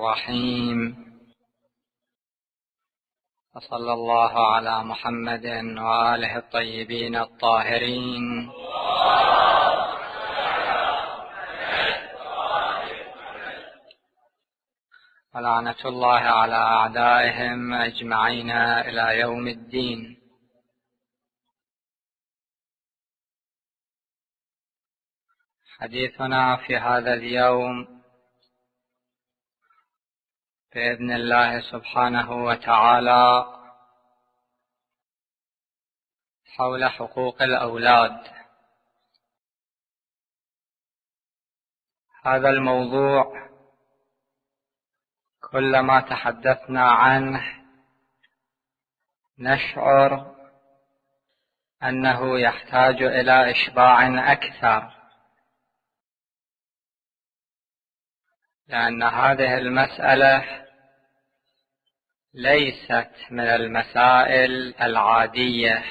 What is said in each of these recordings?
الرحيم. وصلى الله على محمد وآله الطيبين الطاهرين. ولعنة الله على أعدائهم أجمعين إلى يوم الدين. حديثنا في هذا اليوم بإذن الله سبحانه وتعالى حول حقوق الأولاد. هذا الموضوع كلما تحدثنا عنه نشعر أنه يحتاج إلى إشباع أكثر، لأن هذه المسألة ليست من المسائل العادية،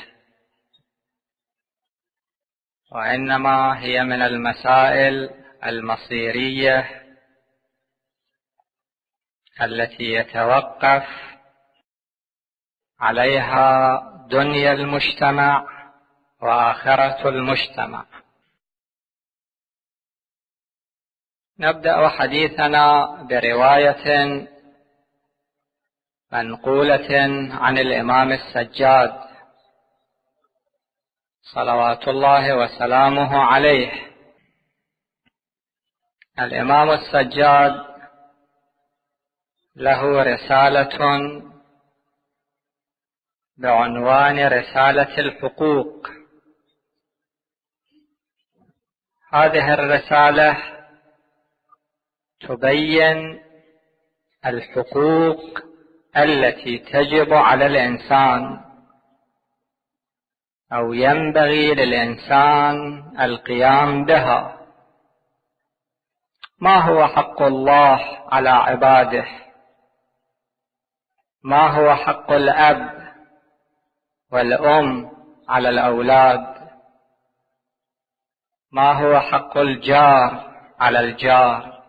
وإنما هي من المسائل المصيرية التي يتوقف عليها دنيا المجتمع وآخرة المجتمع. نبدأ حديثنا برواية منقولة عن الإمام السجاد صلوات الله وسلامه عليه. الإمام السجاد له رسالة بعنوان رسالة الحقوق. هذه الرسالة تبين الحقوق التي تجب على الإنسان أو ينبغي للإنسان القيام بها. ما هو حق الله على عباده؟ ما هو حق الأب والأم على الأولاد؟ ما هو حق الجار على الجار؟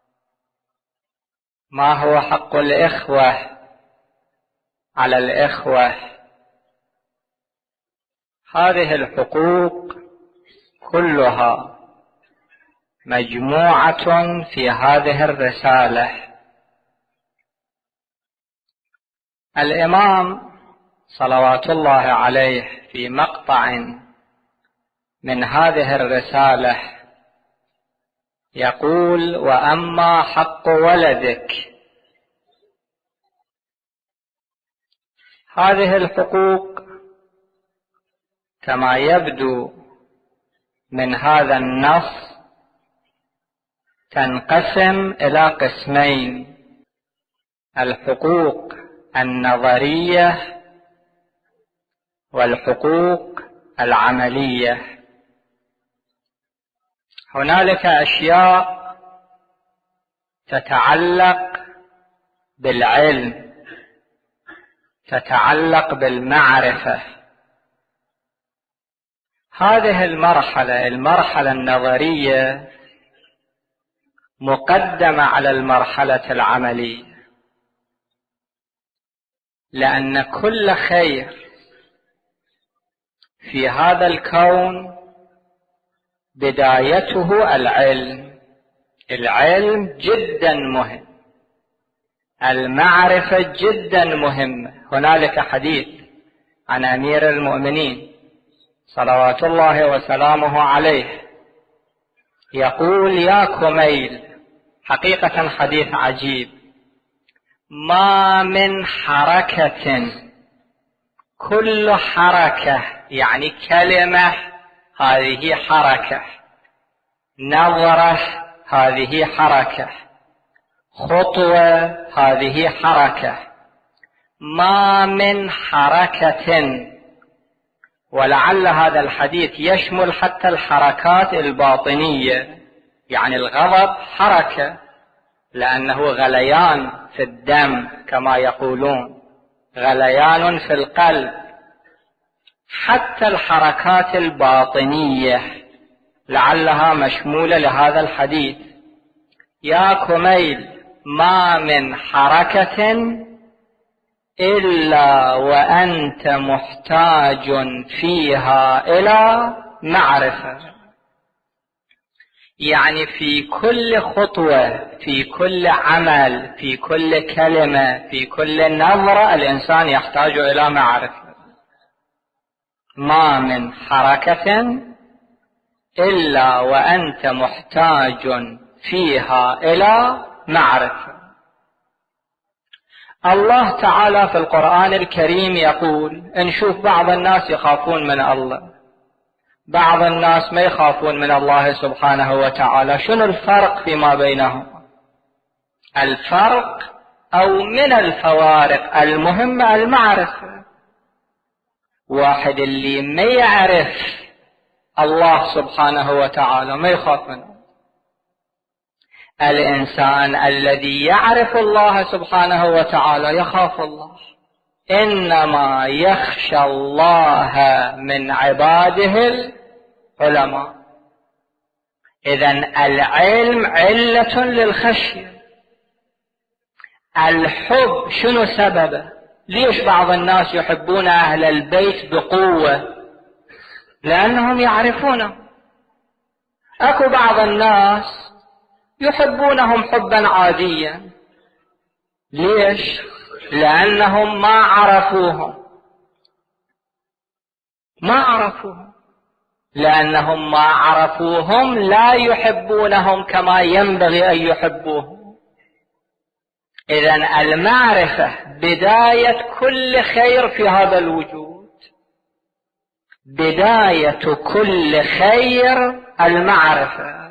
ما هو حق الإخوة على الإخوة؟ هذه الحقوق كلها مجموعة في هذه الرسالة. الإمام صلوات الله عليه في مقطع من هذه الرسالة يقول: وأما حق ولدك. هذه الحقوق كما يبدو من هذا النص تنقسم إلى قسمين: الحقوق النظرية والحقوق العملية. هنالك أشياء تتعلق بالعلم، تتعلق بالمعرفة. هذه المرحلة النظرية مقدمة على المرحلة العملية، لأن كل خير في هذا الكون بدايته العلم. العلم جدا مهم، المعرفة جدا مهمة. هنالك حديث عن أمير المؤمنين صلوات الله وسلامه عليه يقول: يا كميل، حقيقة حديث عجيب، ما من حركة، كل حركة يعني كلمة هذه حركة، نظرة هذه حركة، خطوة هذه حركة، ما من حركة. ولعل هذا الحديث يشمل حتى الحركات الباطنية، يعني الغضب حركة لأنه غليان في الدم كما يقولون، غليان في القلب. حتى الحركات الباطنية لعلها مشمولة لهذا الحديث. يا كميل، ما من حركة إلا وأنت محتاج فيها إلى معرفة. يعني في كل خطوة، في كل عمل، في كل كلمة، في كل نظرة الإنسان يحتاج إلى معرفة. ما من حركة إلا وأنت محتاج فيها إلى معرفة. الله تعالى في القرآن الكريم يقول، نشوف بعض الناس يخافون من الله، بعض الناس ما يخافون من الله سبحانه وتعالى. شنو الفرق فيما بينهم؟ الفرق أو من الفوارق المهمة المعرفة. واحد اللي ما يعرف الله سبحانه وتعالى ما يخاف منه. الإنسان الذي يعرف الله سبحانه وتعالى يخاف الله. إنما يخشى الله من عباده العلماء. إذن العلم علة للخشية. الحب شنو سببه؟ ليش بعض الناس يحبون أهل البيت بقوة؟ لأنهم يعرفونه. أكو بعض الناس يحبونهم حبا عاديا. ليش؟ لأنهم ما عرفوهم. لأنهم ما عرفوهم لا يحبونهم كما ينبغي أن يحبوهم. إذن المعرفة بداية كل خير في هذا الوجود. بداية كل خير المعرفة.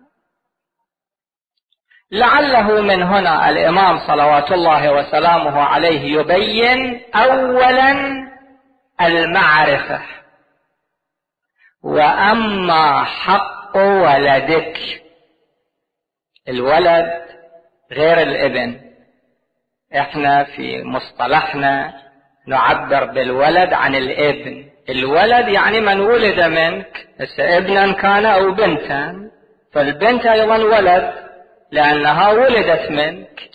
لعله من هنا الإمام صلوات الله وسلامه عليه يبين أولا المعرفة. وأما حق ولدك، الولد غير الابن. احنا في مصطلحنا نعبر بالولد عن الابن. الولد يعني من ولد منك، ابنا كان أو بنتا، فالبنت أيضا ولد لأنها ولدت منك.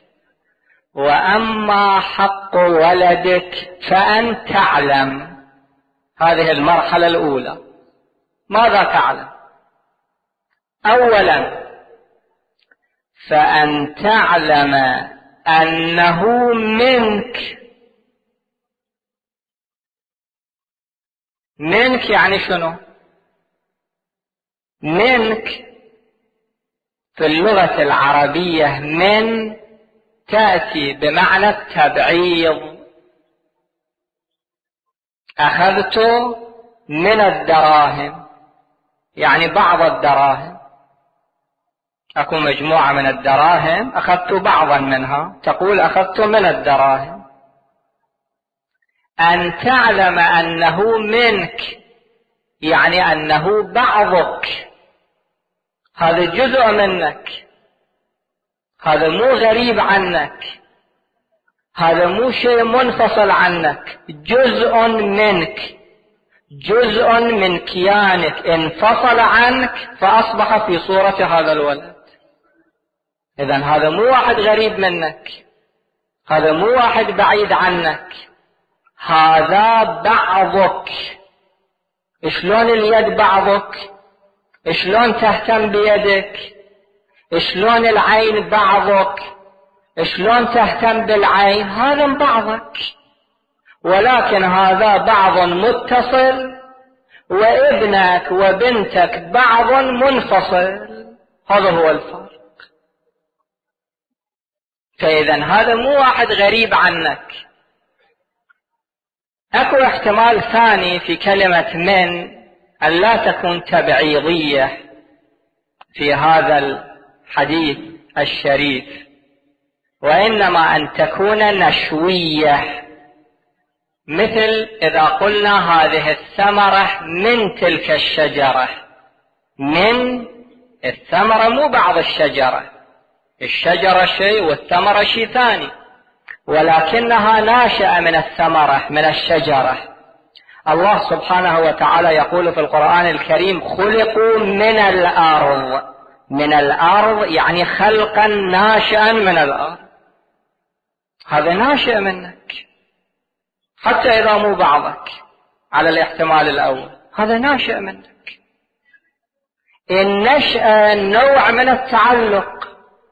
وأما حق ولدك فأن تعلم. هذه المرحلة الأولى. ماذا تعلم؟ أولا فأن تعلم أنه منك. منك يعني شنو؟ منك في اللغة العربية من تأتي بمعنى التبعيض. أخذت من الدراهم يعني بعض الدراهم. أكو مجموعة من الدراهم أخذت بعضا منها، تقول أخذت من الدراهم. أن تعلم أنه منك يعني أنه بعضك، هذا جزء منك، هذا مو غريب عنك، هذا مو شيء منفصل عنك، جزء منك، جزء من كيانك انفصل عنك فأصبح في صورة هذا الولد. إذن هذا مو واحد غريب منك، هذا مو واحد بعيد عنك، هذا بعضك. شلون اليد بعضك؟ شلون تهتم بيدك؟ شلون العين بعضك؟ شلون تهتم بالعين؟ هذا بعضك، ولكن هذا بعض متصل، وابنك وبنتك بعض منفصل. هذا هو الفرق. فإذا هذا مو واحد غريب عنك. أكو احتمال ثاني في كلمة من أن لا تكون تبعيضية في هذا الحديث الشريف، وإنما أن تكون نشوية. مثل إذا قلنا هذه الثمرة من تلك الشجرة. من الثمرة مو بعض الشجرة، الشجرة شيء والثمرة شيء ثاني، ولكنها ناشئة من الثمرة من الشجرة. الله سبحانه وتعالى يقول في القرآن الكريم خلقوا من الأرض. من الأرض يعني خلقا ناشئا من الأرض، هذا ناشئ منك، حتى إذا مو بعضك على الاحتمال الأول، هذا ناشئ منك. النشأة نوع من التعلق،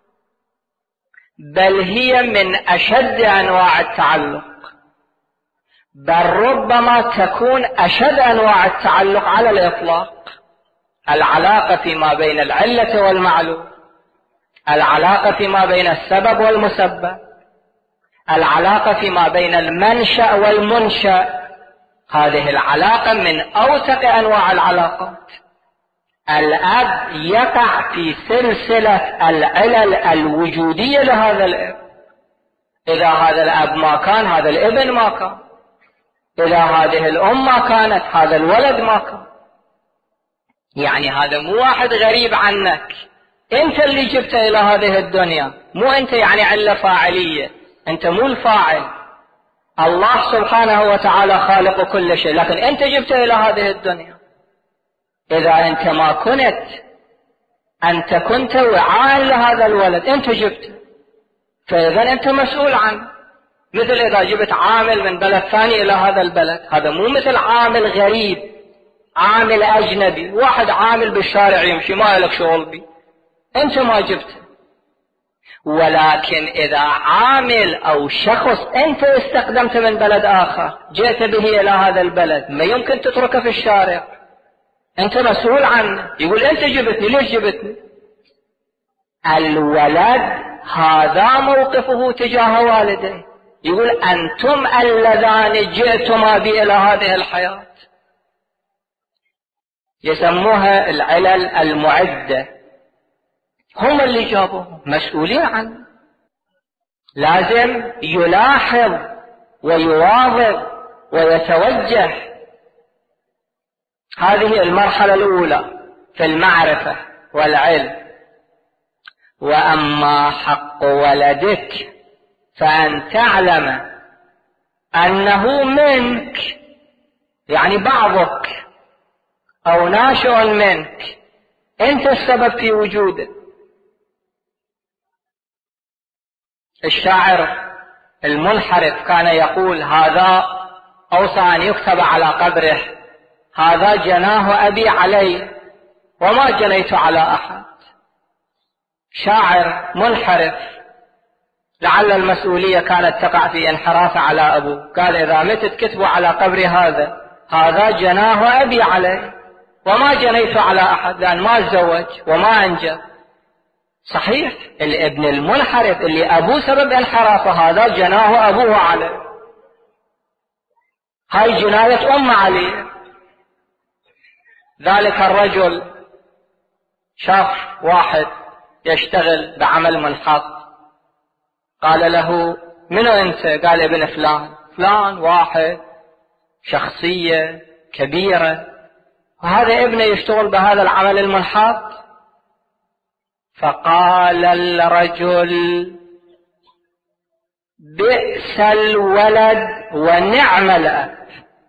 بل هي من أشد أنواع التعلق، بل ربما تكون أشد أنواع التعلق على الإطلاق. العلاقة فيما بين العلة والمعلول، العلاقة فيما بين السبب والمسبب، العلاقة فيما بين المنشأ والمنشأ، هذه العلاقة من أوثق أنواع العلاقات. الأب يقع في سلسلة العلل الوجودية لهذا الأب، إذا هذا الأب ما كان هذا الابن ما كان، إذا هذه الأم ما كانت هذا الولد ما كان. يعني هذا مو واحد غريب عنك، أنت اللي جبته إلى هذه الدنيا، مو أنت يعني علة فاعلية، أنت مو الفاعل، الله سبحانه وتعالى خالق كل شيء، لكن أنت جبته إلى هذه الدنيا. إذا أنت ما كنت وعاء لهذا الولد، أنت جبته، فإذا أنت مسؤول عنه. مثل إذا جبت عامل من بلد ثاني إلى هذا البلد، هذا مو مثل عامل غريب، عامل أجنبي، واحد عامل بالشارع يمشي ما لك شغل بي، أنت ما جبته. ولكن إذا عامل أو شخص أنت استخدمته من بلد آخر، جئت به إلى هذا البلد، ما يمكن تتركه في الشارع، أنت مسؤول عنه. يقول أنت جبتني، ليش جبتني؟ الولد هذا موقفه تجاه والديه، يقول أنتم اللذان جئتما بي إلى هذه الحياة. يسموها العلل المعدة، هم اللي جابوهم، مسؤولين عنه. لازم يلاحظ ويواظب ويتوجه. هذه المرحلة الأولى في المعرفة والعلم. وأما حق ولدك فأن تعلم أنه منك، يعني بعضك أو ناشئ منك، أنت السبب في وجوده. الشاعر المنحرف كان يقول هذا أوصى أن يكتب على قبره هذا جناه أبي علي وما جنيت على أحد. شاعر منحرف، لعل المسؤولية كانت تقع في انحراف على أبوه، قال إذا متت كتبوا على قبر هذا جناه أبي علي وما جنيت على أحد، لأن ما تزوج وما أنجب. صحيح، الابن المنحرف اللي أبوه سبب انحرافه هذا جناه أبوه عليه، هاي جناية أم عليه. ذلك الرجل شاف واحد يشتغل بعمل منحط، قال له منو أنت؟ قال ابن فلان. فلان واحد شخصية كبيرة، وهذا ابنه يشتغل بهذا العمل المنحط. فقال الرجل بئس الولد ونعم الأب.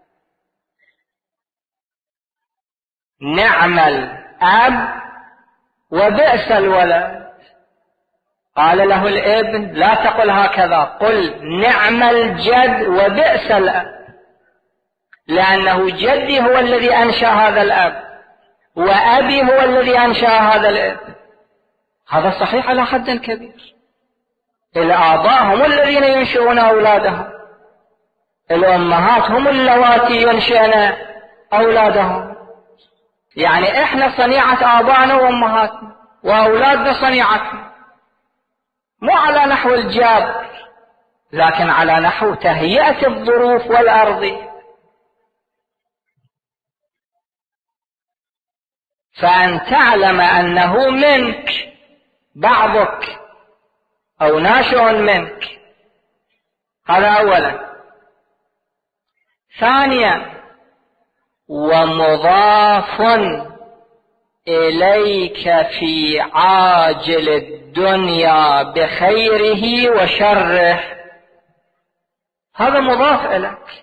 نعم الأب وبئس الولد. قال له الابن لا تقل هكذا، قل نعم الجد وبئس الأب، لأنه جدي هو الذي أنشأ هذا الأب وأبي هو الذي أنشأ هذا الأب. هذا صحيح على حد كبير. الآباء هم الذين ينشئون أولادهم، الأمهات هم اللواتي ينشئن أولادهم. يعني إحنا صنيعة آبائنا وأمهاتنا، وأولادنا صنيعتنا، مو على نحو الجاب، لكن على نحو تهيئة الظروف والأرض. فأن تعلم أنه منك، بعضك أو ناشئ منك، هذا أولا. ثانيا، ومضاف إليك في عاجل الدنيا بخيره وشره. هذا مضاف إليك،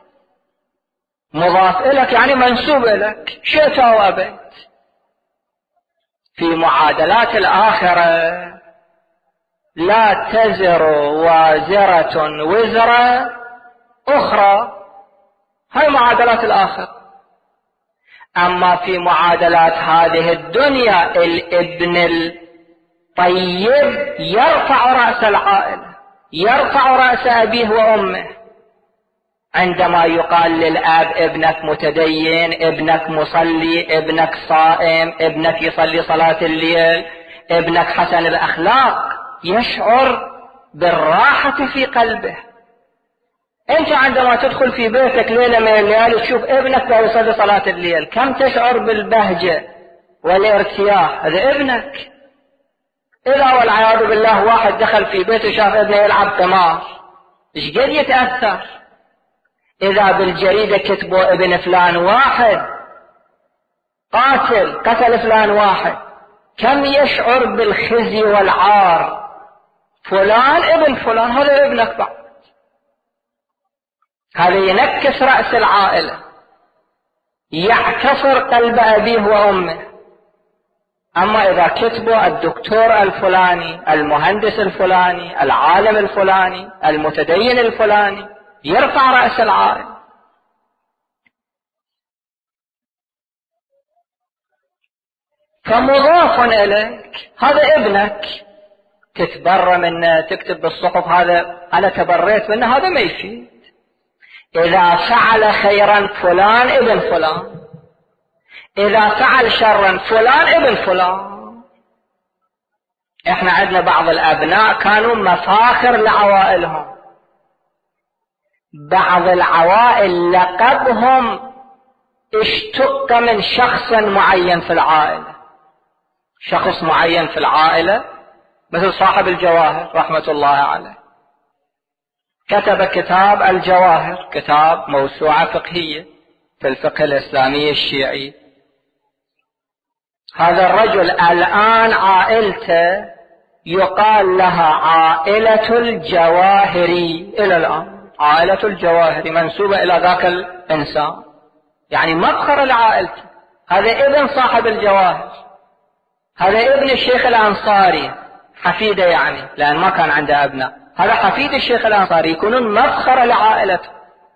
مضاف إليك يعني منسوب إليك، شئت أو أبيت. في معادلات الآخرة لا تزر وازرة وزر أخرى، هاي معادلات الآخرة. أما في معادلات هذه الدنيا الابن الطيب يرفع رأس العائلة، يرفع رأس أبيه وأمه. عندما يقال للأب ابنك متدين، ابنك مصلي، ابنك صائم، ابنك يصلي صلاة الليل، ابنك حسن الأخلاق، يشعر بالراحة في قلبه. انت عندما تدخل في بيتك ليلة من الليالي تشوف ابنك يصلي صلاة الليل، كم تشعر بالبهجة والارتياح؟ هذا ابنك. إذا والعياذ بالله واحد دخل في بيته شاف ابنه يلعب قمار، ايش قد يتأثر؟ إذا بالجريدة كتبوا ابن فلان واحد قتل فلان واحد، كم يشعر بالخزي والعار؟ فلان ابن فلان، هذا ابنك بعد. هذا ينكس رأس العائلة، يعتصر قلب أبيه وأمه. أما إذا كتبوا الدكتور الفلاني، المهندس الفلاني، العالم الفلاني، المتدين الفلاني، يرفع رأس العائلة. فمضاف إليك، هذا ابنك، تتبرى منه، تكتب بالصحف هذا أنا تبريت منه، هذا ما يفيد. إذا فعل خيرا فلان ابن فلان، إذا فعل شرا فلان ابن فلان. إحنا عندنا بعض الأبناء كانوا مفاخر لعوائلهم، بعض العوائل لقبهم اشتق من شخص معين في العائلة، شخص معين في العائلة، مثل صاحب الجواهر رحمة الله عليه، كتب كتاب الجواهر، كتاب موسوعة فقهية في الفقه الإسلامي الشيعي. هذا الرجل الآن عائلته يقال لها عائلة الجواهري، إلى الآن عائلة الجواهري منسوبة إلى ذاك الإنسان، يعني مفخر لعائلته. هذا ابن صاحب الجواهر، هذا ابن الشيخ الأنصاري، حفيده يعني، لأن ما كان عنده أبناء، هذا حفيد الشيخ الأنصاري، يكونون مفخر لعائلته.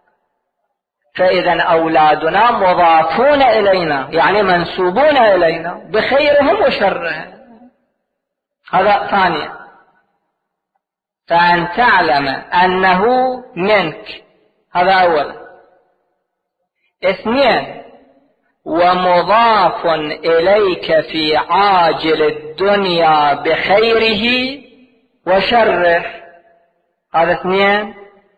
فإذا أولادنا مضافون إلينا، يعني منسوبون إلينا بخيرهم وشرهم. هذا ثانيا، فأن تعلم أنه منك، هذا أولا. اثنين، ومضاف إليك في عاجل الدنيا بخيره وشره، هذا اثنين.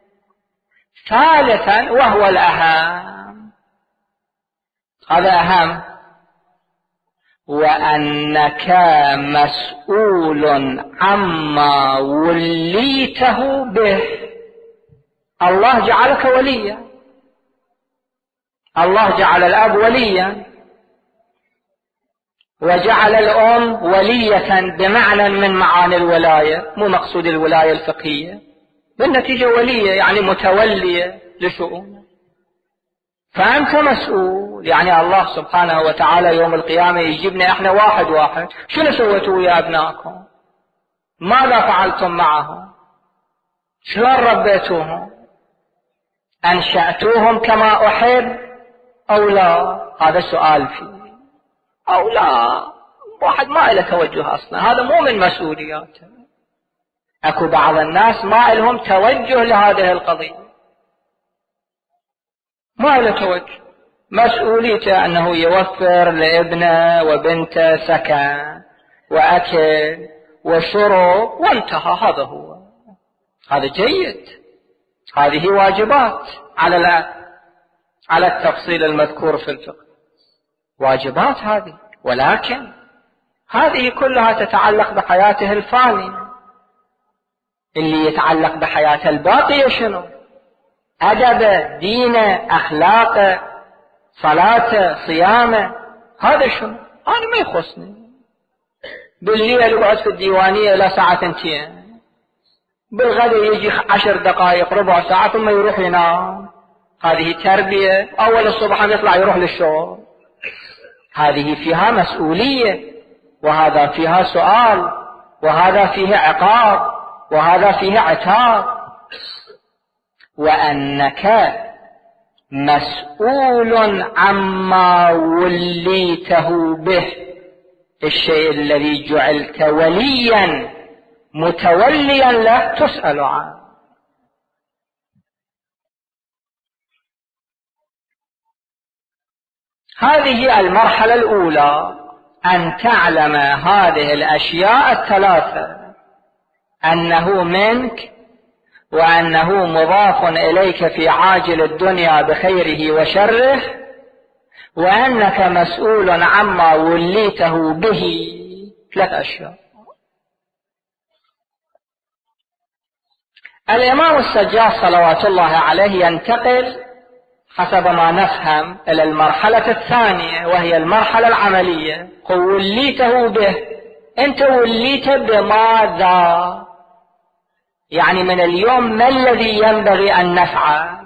ثالثا وهو الأهم، هذا أهم، وأنك مسؤول عما وليته به. الله جعلك وليا، الله جعل الأب وليا، وجعل الأم ولية بمعنى من معاني الولاية، مو مقصود الولاية الفقهية، بالنتيجة ولية يعني متولية لشؤونه. فأنت مسؤول، يعني الله سبحانه وتعالى يوم القيامة يجيبنا احنا واحد واحد، شنو سويتوا ويا أبنائكم؟ ماذا فعلتم معهم؟ شلون ربيتوهم؟ أنشأتوهم كما أحب أو لا؟ هذا سؤال فيه، أو لا واحد ما له توجه أصلا، هذا مو من مسؤولياته. أكو بعض الناس ما لهم توجه لهذه القضية، ما له توجه، مسؤوليته أنه يوفر لابنه وبنته سكن وأكل وشرب وانتهى، هذا هو، هذا جيد، هذه واجبات على التفصيل المذكور في الفقه، واجبات هذه. ولكن هذه كلها تتعلق بحياته الفانية. اللي يتعلق بحياته الباقية شنو؟ أدبه، دينه، أخلاقه، صلاته، صيامه، هذا شنو؟ أنا ما يخصني. بالليل يقعد في الديوانية إلى ساعة 2، بالغد يجي 10 دقائق ربع ساعة ثم يروح ينام. هذه تربية؟ أول الصبح يطلع يروح للشغل، هذه فيها مسؤولية. وهذا فيها سؤال، وهذا فيه عقاب، وهذا فيه عتاب. وأنك مسؤول عما وليته به، الشيء الذي جعلت وليا متوليا له تسأل عنه. هذه المرحلة الأولى، أن تعلم هذه الأشياء الثلاثة، أنه منك، وأنه مضاف إليك في عاجل الدنيا بخيره وشره، وأنك مسؤول عما وليته به. 3 أشياء. الإمام السجاد صلوات الله عليه ينتقل حسب ما نفهم إلى المرحلة الثانية، وهي المرحلة العملية. وليته به، أنت وليت بماذا؟ يعني من اليوم ما الذي ينبغي أن نفعل؟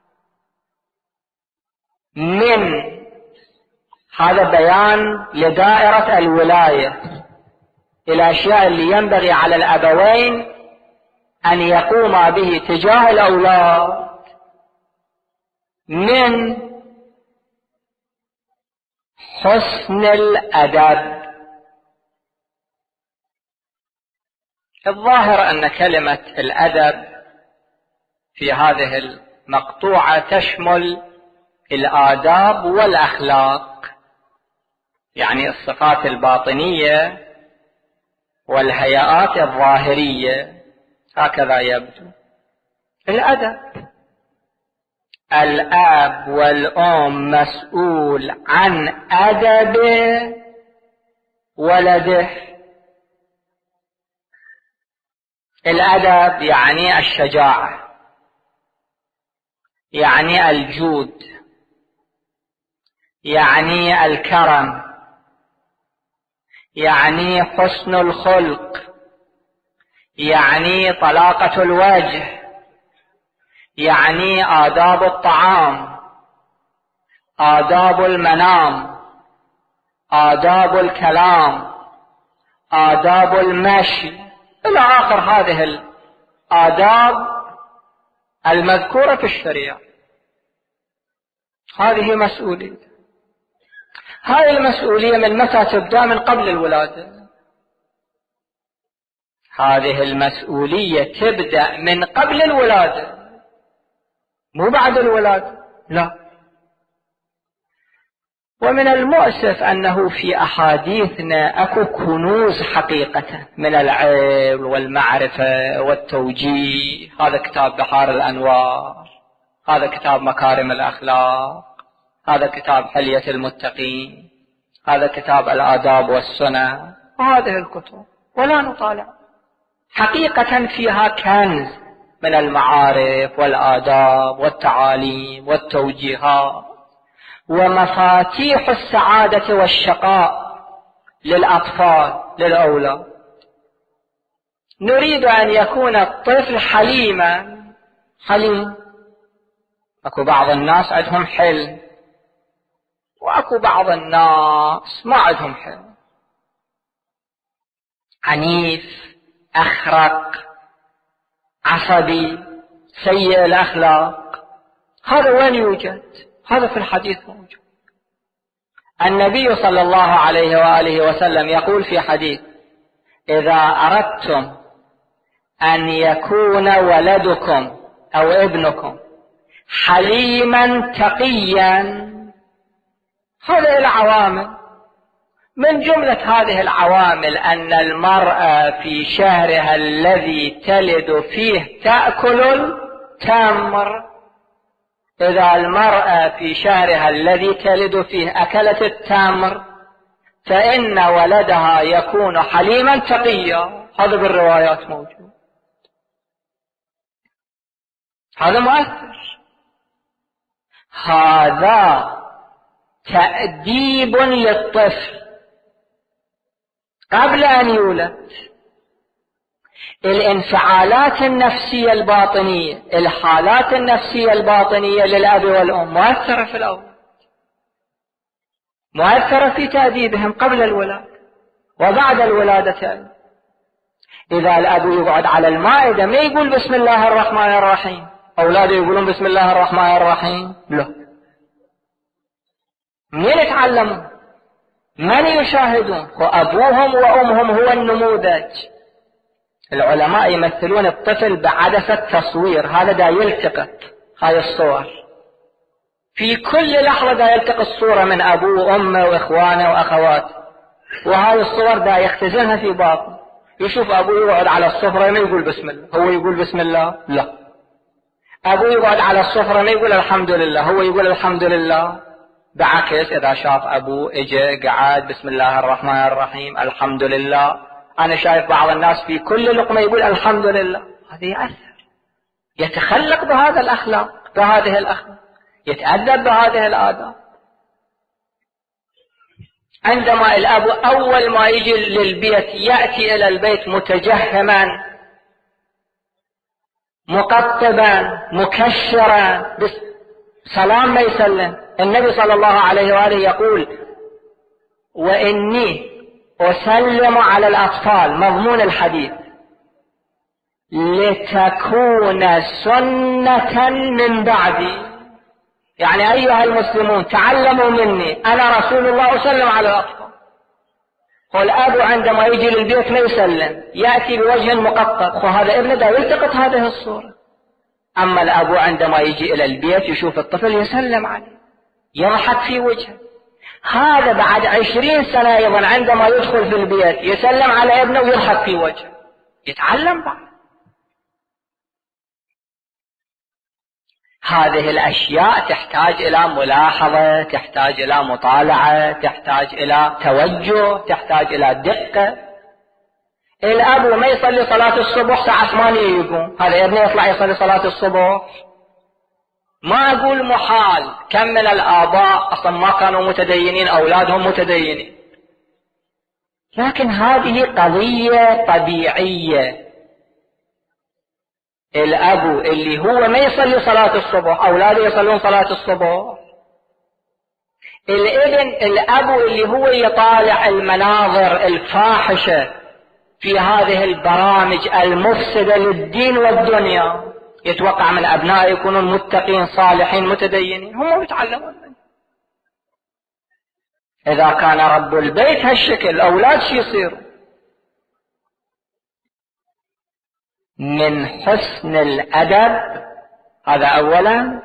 من هذا بيان لدائرة الولاية، الأشياء اللي ينبغي على الأبوين أن يقوما به تجاه الأولاد، من حسن الأدب. الظاهر أن كلمة الأدب في هذه المقطوعة تشمل الآداب والأخلاق، يعني الصفات الباطنية والهيئات الظاهرية، هكذا يبدو. الأدب، الأب والأم مسؤول عن أدب ولده. الأدب يعني الشجاعة، يعني الجود، يعني الكرم، يعني حسن الخلق، يعني طلاقة الوجه، يعني آداب الطعام، آداب المنام، آداب الكلام، آداب المشي، إلى آخر هذه الآداب المذكورة في الشريعة. هذه مسؤولية. هذه المسؤولية من متى تبدأ؟ من قبل الولادة. هذه المسؤولية تبدأ من قبل الولادة، مو بعد الولادة، لا. ومن المؤسف أنه في أحاديثنا أكو كنوز حقيقة من العلم والمعرفة والتوجيه. هذا كتاب بحار الأنوار، هذا كتاب مكارم الأخلاق، هذا كتاب حلية المتقين، هذا كتاب الآداب والسنة، وهذه الكتب ولا نطالع. حقيقة فيها كنز من المعارف والآداب والتعاليم والتوجيهات ومفاتيح السعادة والشقاء للأطفال للأولاد. نريد أن يكون الطفل حليما. حليم، أكو بعض الناس عندهم حلم، وأكو بعض الناس ما عندهم حلم. عنيف، أخرق، عصبي، سيء الأخلاق. هذا وين يوجد؟ هذا في الحديث موجود. النبي صلى الله عليه وآله وسلم يقول في حديث: إذا أردتم أن يكون ولدكم أو ابنكم حليما تقيا، هذه العوامل. من جملة هذه العوامل أن المرأة في شهرها الذي تلد فيه تأكل التمر. إذا المرأة في شهرها الذي تلد فيه أكلت التمر فإن ولدها يكون حليما تقيا. هذا بالروايات موجود. هذا مؤثر. هذا تأديب للطفل قبل أن يولد. الانفعالات النفسية الباطنية، الحالات النفسية الباطنية للأب والأم مؤثرة في الأولاد، مؤثرة في تأديبهم قبل الولادة. وبعد الولادة إذا الأب يقعد على المائدة ما يقول بسم الله الرحمن الرحيم، أولاده يقولون بسم الله الرحمن الرحيم؟ لا. منين يتعلموا؟ من يشاهدون؟ وأبوهم وأمهم هو النموذج. العلماء يمثلون الطفل بعدسة تصوير، هذا دا يلتقط هاي الصور في كل لحظة، دا يلتقط الصورة من أبوه وأمه وإخوانه وأخواته، وهاي الصور دا يختزنها في باطنه. يشوف أبوه يقعد على السفرة ما يقول بسم الله، هو يقول بسم الله؟ لا. أبوه يقعد على السفرة ما يقول الحمد لله، هو يقول الحمد لله. بعكس إذا شاف أبوه إجا قعد بسم الله الرحمن الرحيم الحمد لله، أنا شايف بعض الناس في كل لقمة يقول الحمد لله، هذا يأثر، يتخلق بهذا الأخلاق، بهذه الأخلاق، يتأدب بهذه الآداب. عندما الأب أول ما يجي للبيت يأتي إلى البيت متجهما مقطبا مكشرا، سلام ما يسلم. النبي صلى الله عليه وآله يقول وإني أسلم على الأطفال، مضمون الحديث، لتكون سنة من بعدي، يعني أيها المسلمون تعلموا مني، أنا رسول الله أسلم على الأطفال. والأب عندما يجي للبيت ما يسلم، يأتي بوجه مقطب، وهذا ابنه دا يلتقط هذه الصورة. أما الأب عندما يجي إلى البيت يشوف الطفل يسلم عليه، يضحك في وجهه. هذا بعد 20 سنة أيضا عندما يدخل في البيت يسلم على ابنه ويضحك في وجهه، يتعلم بعد. هذه الأشياء تحتاج إلى ملاحظة، تحتاج إلى مطالعة، تحتاج إلى توجه، تحتاج إلى دقة. الأب ما يصلي صلاة الصبح الساعة 8 يقوم، هذا ابنه يطلع يصلي صلاة الصبح؟ ما أقول محال، كم من الآباء أصلا ما كانوا متدينين، أولادهم متدينين، لكن هذه قضية طبيعية. الأب اللي هو ما يصلي صلاة الصبح، أولاده يصلون صلاة الصبح. الأب اللي هو يطالع المناظر الفاحشة في هذه البرامج المفسدة للدين والدنيا، يتوقع من أبنائه يكونون متقين صالحين متدينين، هم يتعلمون منه. إذا كان رب البيت هالشكل، الأولاد شو يصيروا؟ من حسن الأدب، هذا أولا.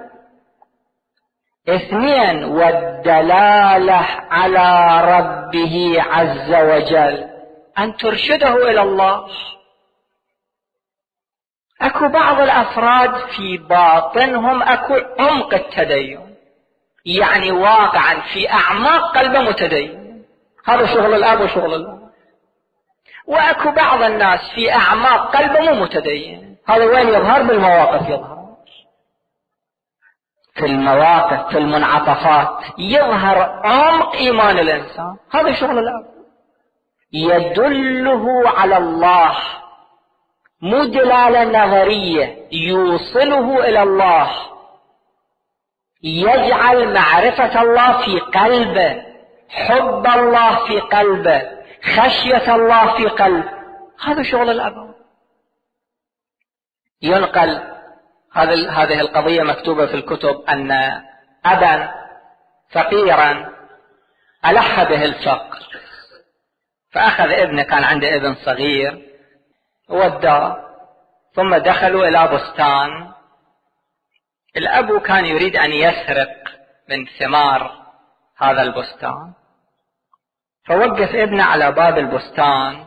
اثنين، والدلالة على ربه عز وجل، أن ترشده إلى الله. أكو بعض الأفراد في باطنهم أكو عمق التدين، يعني واقعا في أعماق قلبه متدين، هذا شغل الأب وشغل الأم. وأكو بعض الناس في أعماق قلبه مو متدين، هذا وين يظهر؟ بالمواقف يظهر، في المواقف، في المنعطفات يظهر عمق إيمان الإنسان، هذا شغل الأب. يدله على الله، مو دلالة نظرية، يوصله إلى الله، يجعل معرفة الله في قلبه، حب الله في قلبه، خشية الله في قلبه، هذا شغل الأب. ينقل هذه القضية مكتوبة في الكتب، أن أبا فقيرا ألح به الفقر، فأخذ ابنه، كان عنده ابن صغير، وداه، ثم دخلوا إلى بستان. الأب كان يريد أن يسرق من ثمار هذا البستان، فوقف ابنه على باب البستان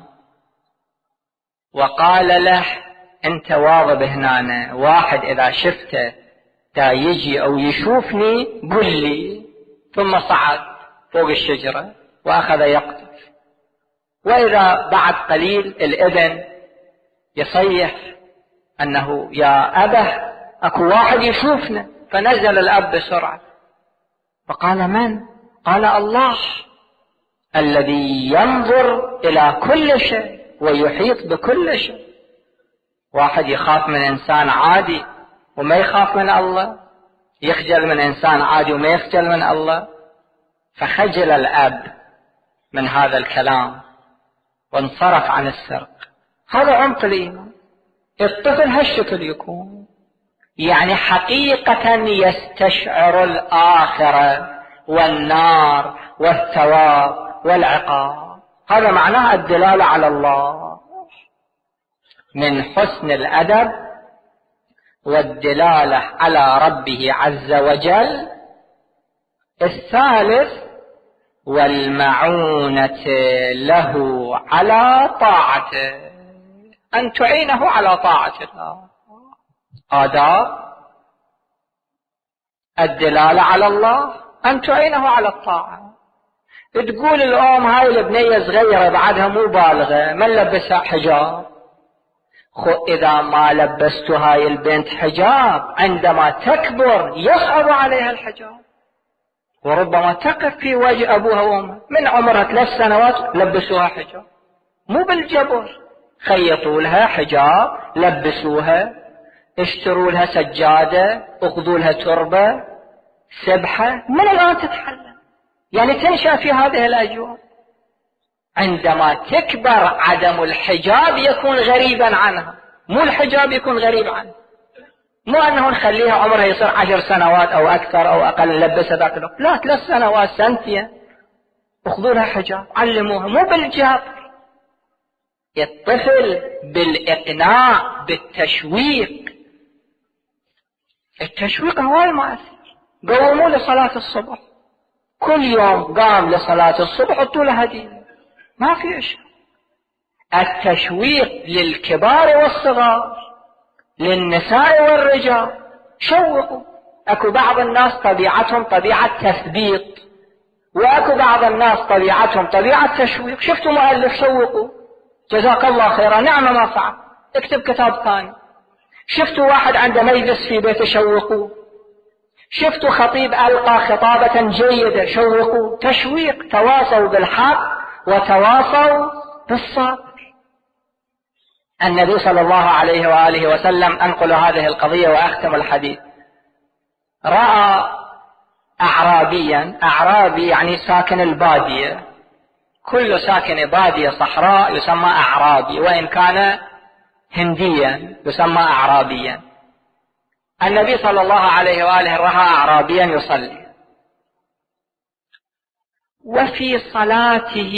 وقال له أنت واظب هنا، واحد إذا شفته تا يجي أو يشوفني قل لي. ثم صعد فوق الشجرة وأخذ يقطف، وإذا بعد قليل الابن يصيح أنه يا أبه أكو واحد يشوفنا، فنزل الأب بسرعة فقال من؟ قال الله الذي ينظر إلى كل شيء ويحيط بكل شيء. واحد يخاف من إنسان عادي وما يخاف من الله، يخجل من إنسان عادي وما يخجل من الله. فخجل الأب من هذا الكلام وانصرف عن السرق. هذا عمق الإيمان. الطفل هالشكل يكون، يعني حقيقة يستشعر الآخرة والنار والثواب والعقاب. هذا معناه الدلالة على الله. من حسن الأدب والدلالة على ربه عز وجل. الثالث والمعونة له على طاعته، أن تعينه على طاعة الله. آداب الدلالة على الله، أن تعينه على الطاعة. تقول الأم هاي البنية صغيرة بعدها مو بالغة، من لبسها حجاب؟ إذا ما لبست هاي البنت حجاب عندما تكبر يصعب عليها الحجاب، وربما تقف في وجه أبوها وأمها. من عمرها 3 سنوات لبسوها حجاب، مو بالجبر، خيطوا لها حجاب، لبسوها، اشتروا لها سجادة، اخذوا لها تربة، سبحة. من الآن تتحلم، يعني تنشأ في هذه الأجواء. عندما تكبر عدم الحجاب يكون غريبا عنها، مو الحجاب يكون غريب عنها. مو أنه نخليها عمرها يصير 10 سنوات أو أكثر أو أقل نلبسها ذاك الوقت، لا 3 سنوات سنتين اخذوا لها حجاب، علموها، مو بالجبر. الطفل بالإقناع، بالتشويق. التشويق هو المؤثر. قوموا لصلاة الصبح، كل يوم قام لصلاة الصبح حطوا له هدية، ما في شيء. التشويق للكبار والصغار، للنساء والرجال، شوقوا. اكو بعض الناس طبيعتهم طبيعة تثبيط، واكو بعض الناس طبيعتهم طبيعة تشويق. شفتوا مؤلف شوقوا، جزاك الله خيرا، نعم ما فعل، اكتب كتاب ثاني. شفتوا واحد عنده مجلس في بيته، شوقوا. شفتوا خطيب ألقى خطابة جيدة، شوقوا. تشويق، تواصوا بالحق وتواصوا بالصبر. النبي صلى الله عليه وآله وسلم، أنقل هذه القضية وأختم الحديث، رأى أعرابيا، أعرابي يعني ساكن البادية، كل ساكن بادية صحراء يسمى أعرابي، وإن كان هنديا يسمى أعرابيا. النبي صلى الله عليه وآله رأى أعرابيا يصلي، وفي صلاته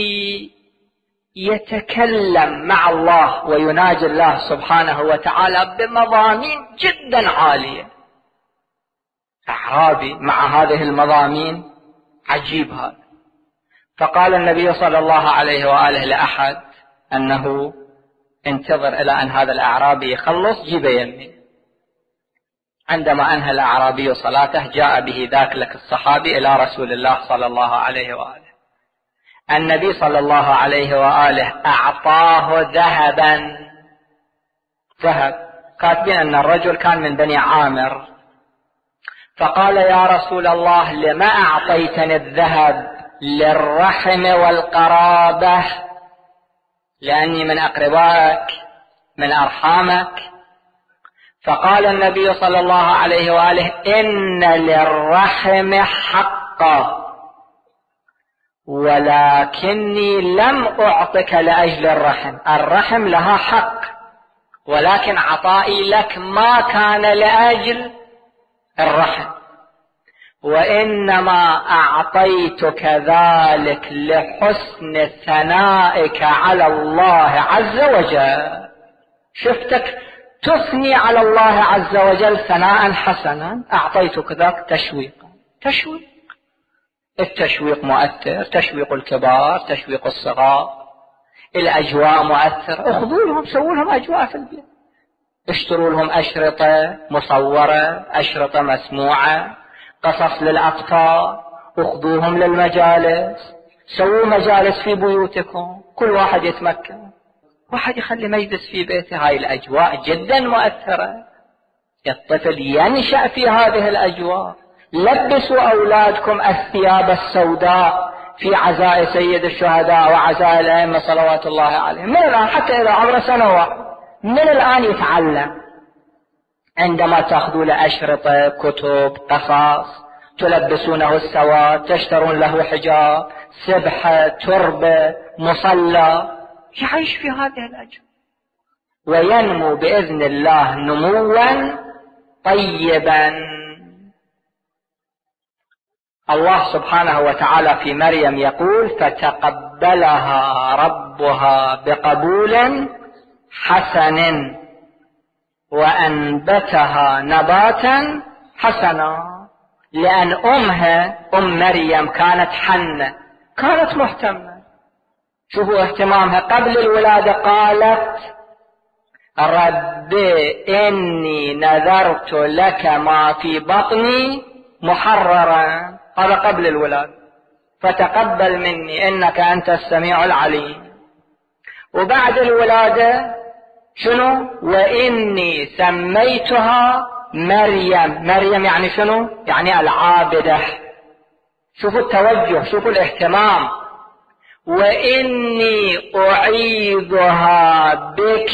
يتكلم مع الله ويناجي الله سبحانه وتعالى بمضامين جدا عالية. أعرابي مع هذه المضامين، عجيب هذا. فقال النبي صلى الله عليه وآله لأحد أنه انتظر إلى أن هذا الأعرابي يخلص، جيبه يمي. عندما أنهى الأعرابي صلاته جاء به ذاك لك الصحابي إلى رسول الله صلى الله عليه وآله. النبي صلى الله عليه وآله أعطاه ذهبا، ذهب، كاتبين أن الرجل كان من بني عامر. فقال يا رسول الله لما أعطيتني الذهب؟ للرحم والقرابة، لأني من أقربائك، من أرحامك. فقال النبي صلى الله عليه وآله إن للرحم حقا، ولكني لم أعطك لأجل الرحم. الرحم لها حق، ولكن عطائي لك ما كان لأجل الرحم، وإنما أعطيتك ذلك لحسن ثنائك على الله عز وجل. شفتك تثني على الله عز وجل ثناء حسنا، أعطيتك ذاك تشويقا. تشويق، التشويق مؤثر، تشويق الكبار، تشويق الصغار. الأجواء مؤثر، اخذوا لهم، سووا لهم أجواء في البيت، اشتروا لهم أشرطة مصورة، أشرطة مسموعة، قصص للأطفال، اخذوهم للمجالس، سووا مجالس في بيوتكم، كل واحد يتمكن، واحد يخلي مجلس في بيته. هاي الأجواء جدا مؤثرة، الطفل ينشأ في هذه الأجواء. لبسوا أولادكم الثياب السوداء في عزاء سيد الشهداء وعزاء الأئمة صلوات الله عليهم من الآن، حتى إذا عمره سنوات، من الآن يتعلم. عندما تأخذوا له أشرطة، كتب، قصص، تلبسونه السواد، تشترون له حجاب، سبحة، تربة، مصلى، يعيش في هذه الأجواء وينمو بإذن الله نموا طيبا. الله سبحانه وتعالى في مريم يقول فتقبلها ربها بقبول حسن وأنبتها نباتا حسنا، لأن أمها أم مريم كانت حنة، كانت مهتمة. شوفوا اهتمامها قبل الولادة، قالت رب إني نذرت لك ما في بطني محررا، هذا قبل الولادة، فتقبل مني إنك أنت السميع العليم. وبعد الولادة شنو؟ وإني سميتها مريم. مريم يعني شنو؟ يعني العابدة. شوفوا التوجه، شوفوا الاهتمام. وإني أعيذها بك،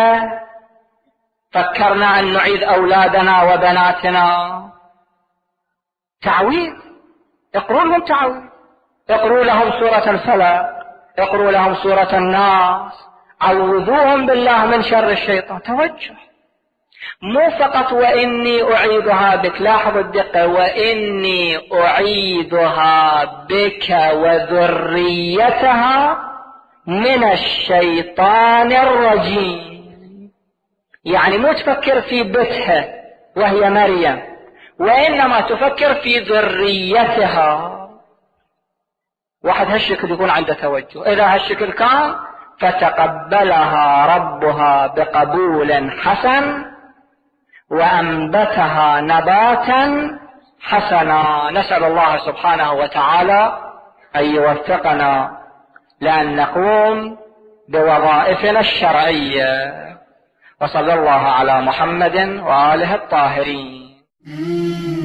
فكرنا أن نعيد أولادنا وبناتنا. تعويذ، اقروا لهم تعويذ، اقروا لهم سورة الفلق، اقروا لهم سورة الناس، عوذوهم بالله من شر الشيطان. توجه، مو فقط وإني أعيذها بك، لاحظوا الدقة، وإني أعيذها بك وذريتها من الشيطان الرجيم. يعني مو تفكر في بيتها وهي مريم، وإنما تفكر في ذريتها. واحد هالشكل يكون عنده توجه. إذا هالشكل كان فتقبلها ربها بقبول حسن وأنبتها نباتا حسنا. نسأل الله سبحانه وتعالى أن يوفقنا لأن نقوم بوظائفنا الشرعية. وصلى الله على محمد وآله الطاهرين.